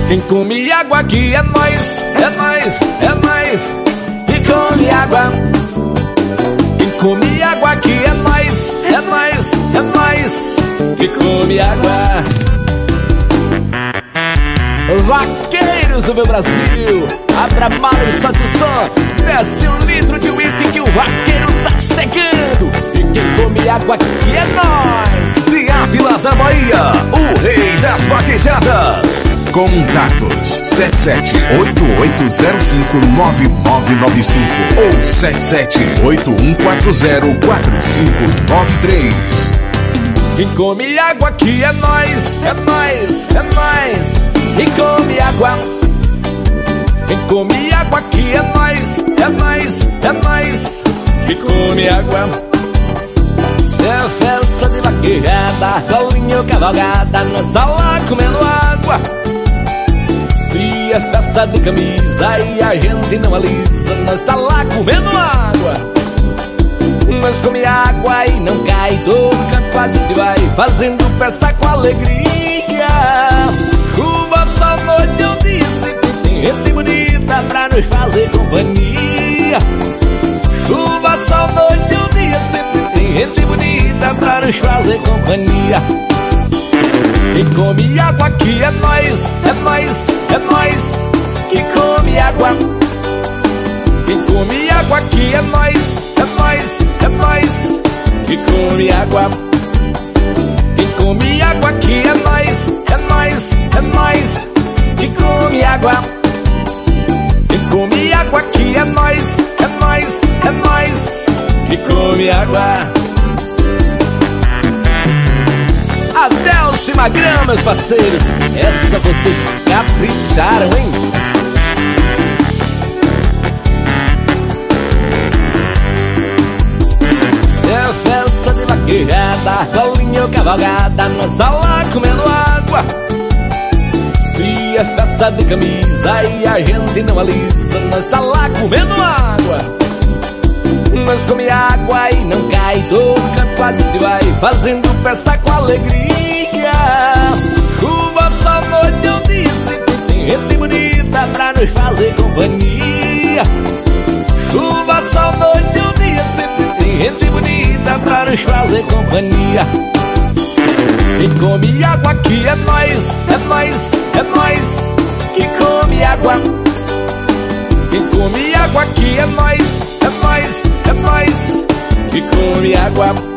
Quem come água aqui é nós, é nós, é nós. Quem come água. Quem come água aqui é nós, é nós, é nós. Quem come água. Vaqueiros do meu Brasil, abra a mala e solte o som. Desce 1 litro de uísque que o vaqueiro tá secando. E quem come água aqui é nós. De Ávila da Bahia, o rei das vaquejadas. Contatos 7788059995 ou 7781404593. Quem come água aqui é nós, é nós, é nós. Quem come água. Quem come água aqui é nós, é nós, é nós. Quem come água. Se é festa de vaquejada, colinha ou cavalgada, nós tá lá comendo água. Se é festa de camisa e a gente não alisa, nós tá lá comendo água. Nós come água e não cai, todo canto a gente vai fazendo festa com alegria. Chuva, sol, noite ou dia, sempre tem gente bonita pra nos fazer companhia. Chuva, sol, noite ou dia, sempre tem gente bonita pra nos fazer companhia. Quem come água aqui é nós, é nós, é nós. Quem come água. Quem come água aqui é nós, é nós, é nós. Quem come água. Quem come água aqui é nós, é nós, é nós. Quem come água. Quem come água aqui é nós, é nós, é nós. Quem come água. Adelso e Magrão, meus parceiros, essa vocês capricharam, hein? Se é festa de vaquejada, colinha ou cavalgada, nós tá lá comendo água. Se é festa de camisa e a gente não alisa, nós tá lá comendo água. Nós come água e não cai, todo canto a gente vai fazendo festa com alegria. Chuva, sol, noite ou dia, sempre tem gente bonita pra nos fazer companhia. Chuva, sol, noite ou dia, sempre tem gente bonita pra nos fazer companhia. Quem come água aqui é nós, é nós, é nós. Quem come água. Quem come água aqui é nós, é nós, é nós. Quem come água.